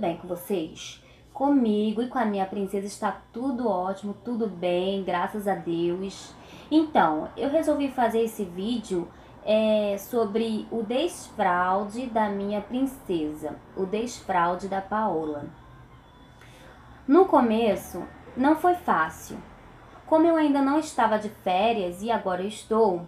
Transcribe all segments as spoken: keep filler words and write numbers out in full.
bem com vocês? Comigo e com a minha princesa está tudo ótimo, tudo bem, graças a Deus. Então, eu resolvi fazer esse vídeo é, sobre o desfraude da minha princesa, o desfraude da Paola. No começo, não foi fácil. Como eu ainda não estava de férias e agora eu estou,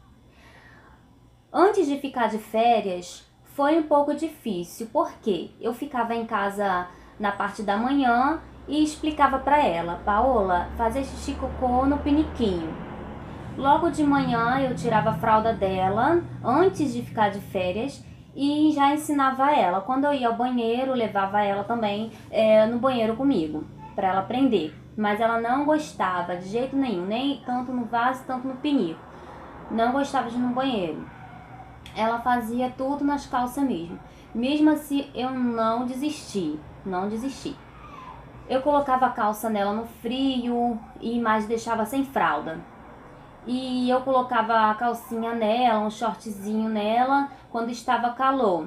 antes de ficar de férias, foi um pouco difícil, porque eu ficava em casa na parte da manhã e explicava para ela: Paola, fazer xixi cocô no piniquinho. Logo de manhã eu tirava a fralda dela, antes de ficar de férias, e já ensinava ela. Quando eu ia ao banheiro, levava ela também é, no banheiro comigo, para ela aprender. Mas ela não gostava de jeito nenhum, nem tanto no vaso, tanto no pinico. Não gostava de ir no banheiro. Ela fazia tudo nas calças mesmo. Mesmo assim, eu não desisti, não desisti. Eu colocava a calça nela no frio e mais deixava sem fralda. E eu colocava a calcinha nela, um shortzinho nela, quando estava calor.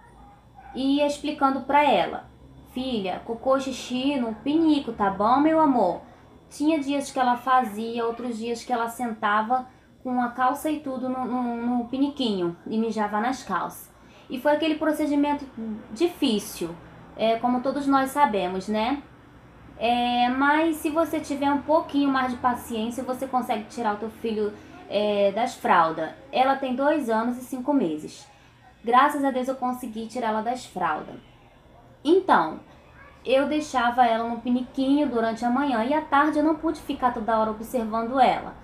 E ia explicando pra ela: filha, cocô, xixi no pinico, tá bom, meu amor? Tinha dias que ela fazia, outros dias que ela sentava com a calça e tudo no, no, no piniquinho e mijava nas calças. E foi aquele procedimento difícil, é, como todos nós sabemos, né? É, mas se você tiver um pouquinho mais de paciência, você consegue tirar o teu filho é, das fraldas. Ela tem dois anos e cinco meses. Graças a Deus eu consegui tirá-la das fraldas. Então, eu deixava ela no piniquinho durante a manhã e à tarde eu não pude ficar toda hora observando ela.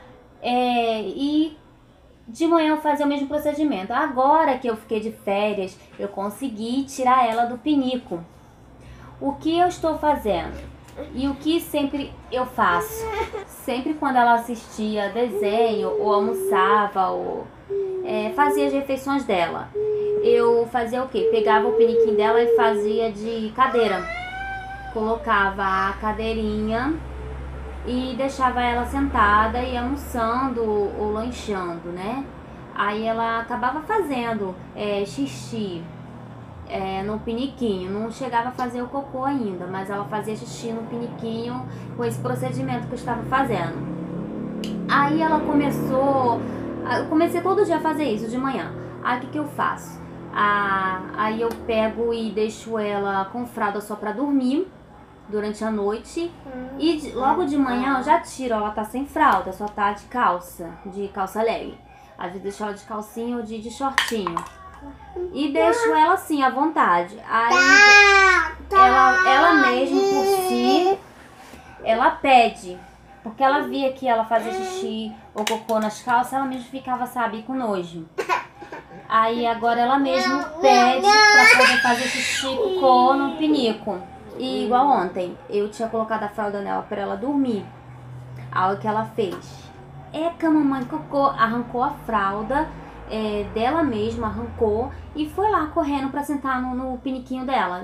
É, e de manhã eu fazia o mesmo procedimento. Agora que eu fiquei de férias, eu consegui tirar ela do pinico. O que eu estou fazendo? E o que sempre eu faço? Sempre quando ela assistia desenho, ou almoçava, ou é, fazia as refeições dela, eu fazia o quê? Pegava o piniquinho dela e fazia de cadeira. Colocava a cadeirinha e deixava ela sentada e almoçando ou lanchando, né? Aí ela acabava fazendo é, xixi é, no piniquinho. Não chegava a fazer o cocô ainda, mas ela fazia xixi no piniquinho com esse procedimento que eu estava fazendo. Aí ela começou... Eu comecei todo dia a fazer isso de manhã. Aí o que, que eu faço? Ah, aí eu pego e deixo ela com fralda só pra dormir durante a noite, e de, logo de manhã eu já tiro, ela tá sem fralda, só tá de calça, de calça leg. Às vezes deixo ela de calcinha ou de, de shortinho. E deixo ela assim, à vontade. Aí ela, ela mesma por si, ela pede. Porque ela via que ela fazia xixi ou cocô nas calças, ela mesma ficava, sabe, com nojo. Aí agora ela mesma pede pra poder fazer xixi e cocô no pinico. E igual ontem, eu tinha colocado a fralda nela pra ela dormir. Aí o que ela fez? Eca, mamãe, cocô, arrancou a fralda é, dela mesma, arrancou e foi lá correndo pra sentar no, no piniquinho dela.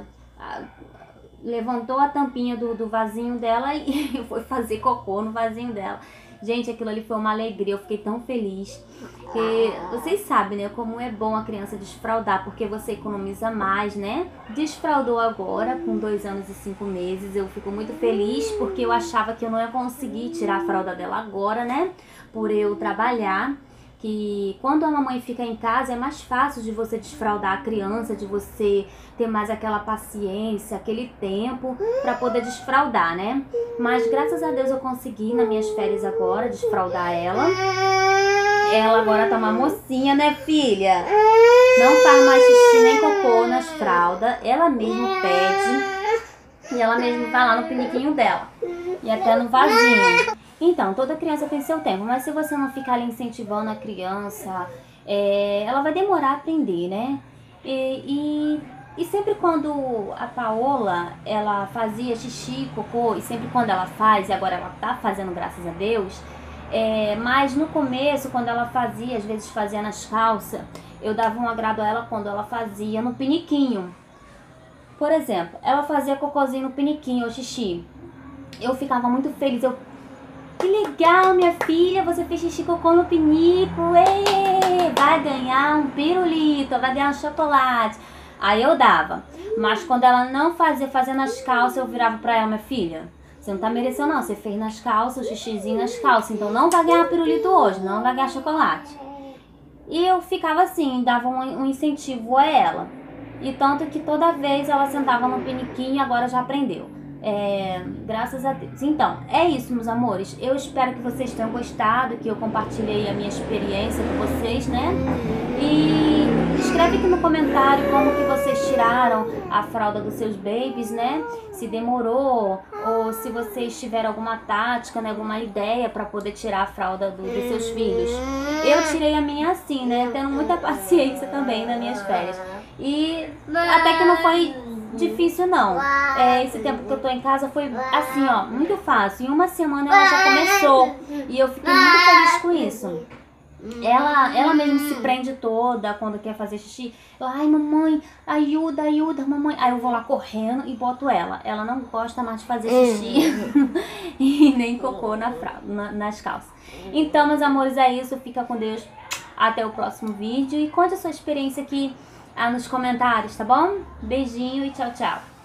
Levantou a tampinha do, do vasinho dela e foi fazer cocô no vasinho dela. Gente, aquilo ali foi uma alegria, eu fiquei tão feliz. Porque vocês sabem, né, como é bom a criança desfraldar, porque você economiza mais, né? Desfraldou agora, com dois anos e cinco meses, eu fico muito feliz, porque eu achava que eu não ia conseguir tirar a fralda dela agora, né? Por eu trabalhar. Que quando a mamãe fica em casa é mais fácil de você desfraldar a criança, de você ter mais aquela paciência, aquele tempo para poder desfraldar, né? Mas graças a Deus eu consegui nas minhas férias agora desfraldar ela. Ela agora tá uma mocinha, né, filha? Não faz mais xixi nem cocô nas fraldas, ela mesma pede e ela mesma vai lá no piniquinho dela e até no vasinho. Então, toda criança tem seu tempo, mas se você não ficar ali incentivando a criança, é, ela vai demorar a aprender, né? E, e, e sempre quando a Paola, ela fazia xixi, cocô, e sempre quando ela faz, e agora ela tá fazendo, graças a Deus, é, mas no começo, quando ela fazia, às vezes fazia nas calças, eu dava um agrado a ela quando ela fazia no piniquinho. Por exemplo, ela fazia cocôzinho no piniquinho, ou xixi. Eu ficava muito feliz, eu... Que legal, minha filha, você fez xixi cocô no pinico, Ê, vai ganhar um pirulito, vai ganhar um chocolate. Aí eu dava. Mas quando ela não fazia, fazia nas calças, eu virava pra ela, minha filha, você não tá merecendo não, você fez nas calças, o xixizinho nas calças, então não vai ganhar pirulito hoje, não vai ganhar chocolate. E eu ficava assim, dava um, um incentivo a ela. E tanto que toda vez ela sentava no piniquinho e agora já aprendeu. É, graças a Deus. Então, é isso, meus amores. Eu espero que vocês tenham gostado, que eu compartilhei a minha experiência com vocês, né? E escreve aqui no comentário como que vocês tiraram a fralda dos seus babies, né? Se demorou, ou se vocês tiveram alguma tática, né? Alguma ideia para poder tirar a fralda do, dos seus filhos. Eu tirei a minha assim, né? Tendo muita paciência também nas minhas férias. E até que não foi difícil não. É, esse tempo que eu tô em casa foi assim, ó, muito fácil. Em uma semana ela já começou e eu fiquei muito feliz com isso. Ela, ela mesmo se prende toda quando quer fazer xixi. Eu, ai mamãe, ajuda, ajuda, mamãe. Aí eu vou lá correndo e boto ela. Ela não gosta mais de fazer xixi e nem cocô na fralda, na, nas calças. Então, meus amores, é isso. Fica com Deus. Até o próximo vídeo e conte a sua experiência aqui ah, nos comentários, tá bom? Beijinho e tchau, tchau.